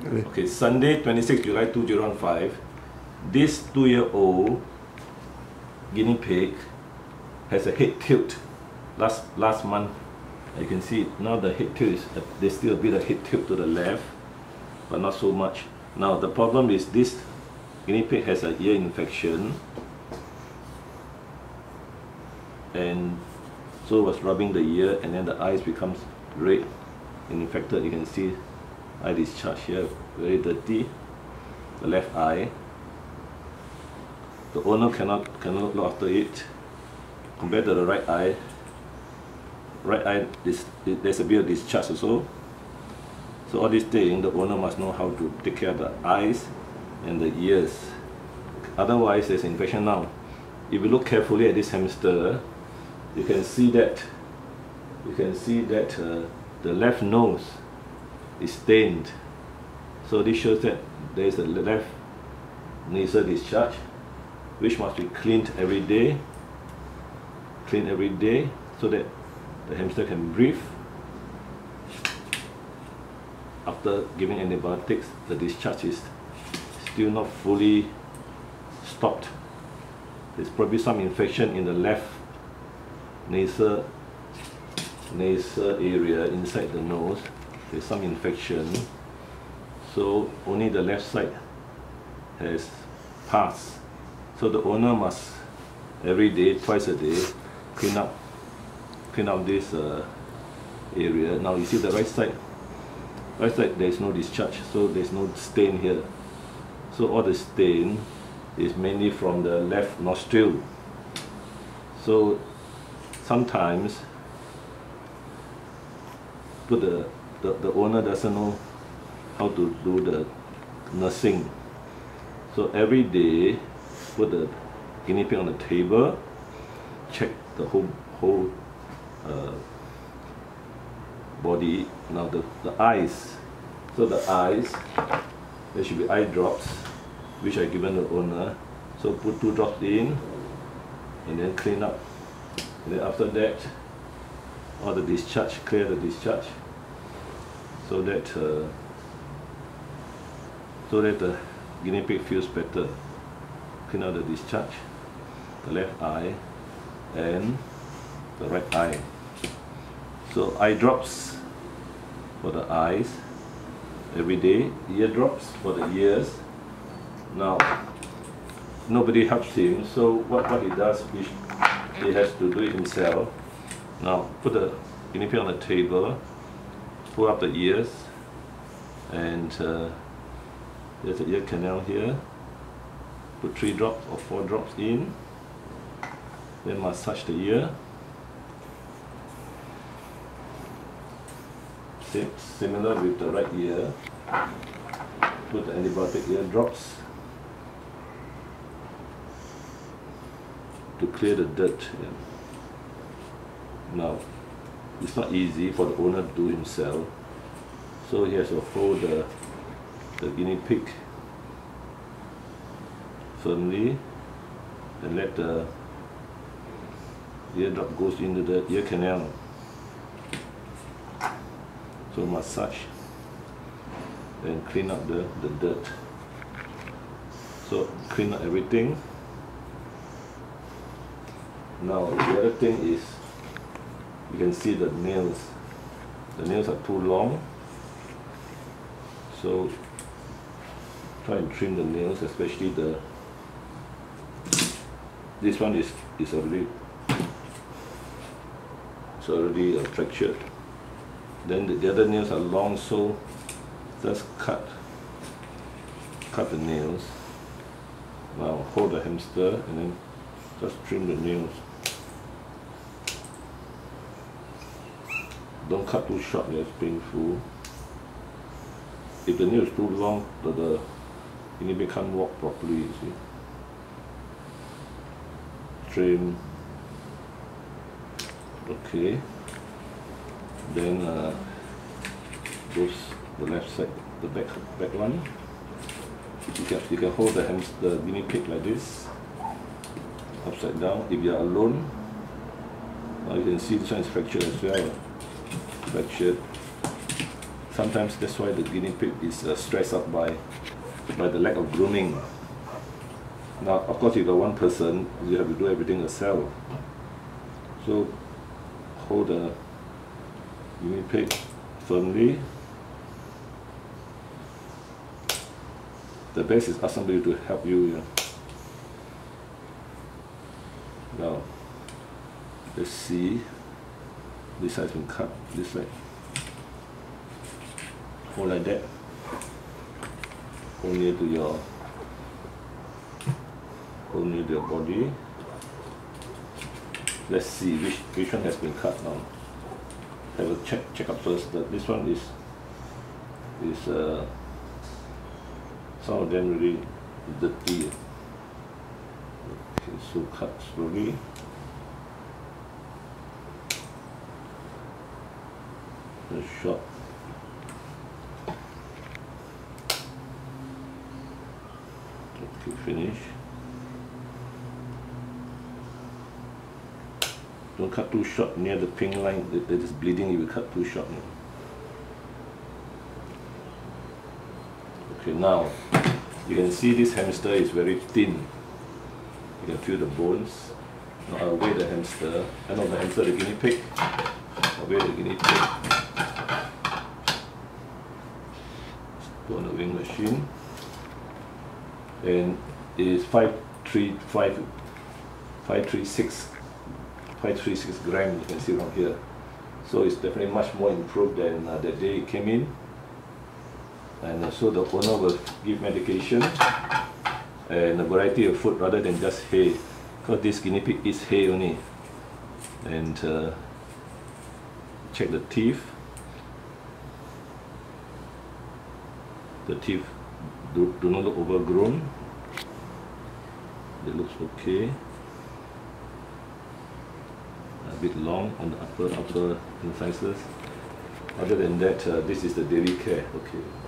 Okay, Sunday, 26 July 2015, this 2-year-old guinea pig has a head tilt. Last month, you can see it. Now the head tilt is, there's still a bit of head tilt to the left, but not so much. Now the problem is this guinea pig has an ear infection, and so was rubbing the ear, and then the eyes becomes red and infected. You can see eye discharge here, very dirty, the left eye. The owner cannot look after it. Compared to the right eye, there's a bit of discharge also. So all these things, the owner must know how to take care of the eyes and the ears. Otherwise, there's infection now. If you look carefully at this hamster, you can see that the left nose is stained. So this shows that there is a left nasal discharge, which must be cleaned every day. Clean every day so that the hamster can breathe. After giving antibiotics, the discharge is still not fully stopped. There's probably some infection in the left nasal area inside the nose. There's some infection, so only the left side has passed. So the owner must every day, twice a day, clean up this area. Now you see the right side there is no discharge, so there's no stain here. So all the stain is mainly from the left nostril. So sometimes the owner doesn't know how to do the nursing. So every day, put the guinea pig on the table, check the whole body. Now the eyes. So the eyes, there should be eye drops, which I given the owner. So put 2 drops in, and then clean up. And then after that, all the discharge, clear the discharge, so that the guinea pig feels better. Clean out the discharge, the left eye and the right eye. So eye drops for the eyes every day, ear drops for the ears. Now nobody helps him, so what he does, he has to do it himself. Now put the guinea pig on the table, pull up the ears, and there's the ear canal here. Put 3 drops or 4 drops in, then massage the ear. Similar with the right ear. Put the antibiotic ear drops to clear the dirt. Yeah. Now, it's not easy for the owner to do himself, so he has to hold the guinea pig firmly and let the ear drop goes into the ear canal. So massage and clean up the dirt. So clean up everything. Now the other thing is, you can see the nails. The nails are too long, so try and trim the nails, especially this one is already fractured. Then the other nails are long, so just cut the nails. Now hold the hamster and then just trim the nails. Don't cut too short, that's painful. If the nail is too long, the guinea pig can't walk properly, you see. Trim. Okay. Then goes the left side, the back one. You can hold the guinea pig like this, upside down. If you are alone, now you can see this one is fractured as well. Fractured. sometimes that's why the guinea pig is stressed out by the lack of grooming. Now, of course, if you're one person, you have to do everything yourself. So, hold the guinea pig firmly. The best is ask somebody to help you. Yeah. Now, let's see. This side's been cut. This side. Hold like that. Hold near to your body. Let's see which one has been cut now. Have a check up first. This one is some of them really dirty. Okay, so cut slowly. The short. Okay, finish. Don't cut too short near the pink line that is bleeding. You will cut too short. Okay, now you can see this hamster is very thin. You can feel the bones. Now I'll weigh the hamster. I know the hamster, the guinea pig. I'll weigh the guinea pig. Put on the weighing machine. And it is 536 grams, you can see from here. So it's definitely much more improved than the day it came in. And so the owner will give medication and a variety of food rather than just hay, because this guinea pig eats hay only. And check the teeth. The teeth do not look overgrown. It looks okay. A bit long on the upper incisors. Other than that, this is the daily care. Okay.